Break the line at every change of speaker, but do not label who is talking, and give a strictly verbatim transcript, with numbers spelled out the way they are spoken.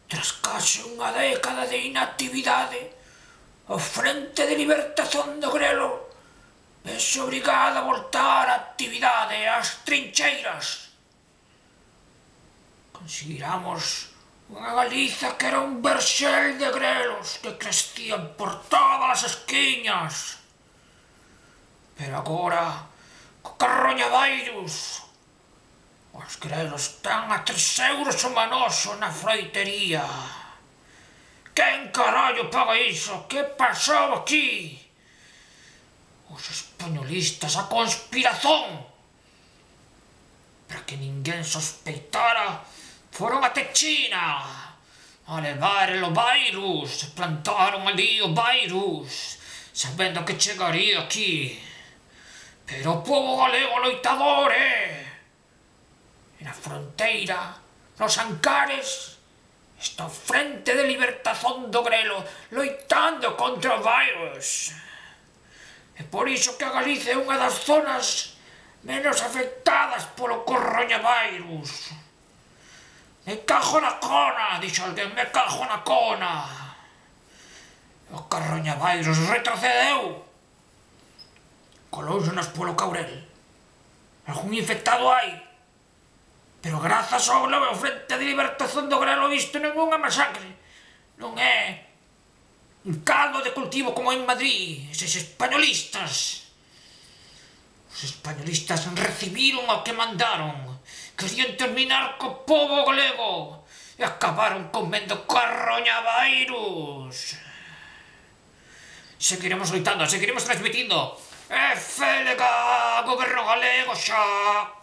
Tras case unha década de inactividade, o Frente de Libertación do Grelo vese obrigada a voltar á actividade ás trincheiras. Conseguiramos unha Galiza que era un verxel de grelos que crescían por todas as esquiñas. Pero agora, co carroñavirus, os grelos están a tres euros o manoso na froitería. Quen carallo paga iso? Que pasou aquí? Os españolistas, a conspirazón. Para que ninguén sospeitara, foron até China a levar o virus, plantaron ali o virus, sabendo que chegaría aquí. Pero o pobo galego loitador, eh? E na fronteira, nos Ancares, está o Frente de Libertación do Grelo loitando contra o virus. É por iso que a Galicia é unha das zonas menos afectadas polo coronavirus. Me cago na cona, dixo alguén, me cago na cona. O coronavirus retrocedeu. Colóusenos polo Caurel. Algún infectado hai. Pero grazas ao Frente de Libertación do Grelo isto non é unha masacre. Non é un caldo de cultivo como en Madrid. Eses españolistas. Os españolistas recibiron o que mandaron. Querían terminar co pobo galego e acabaron comendo coronavirus. Seguiremos loitando, seguiremos transmitindo. E felega, goberno galego xa!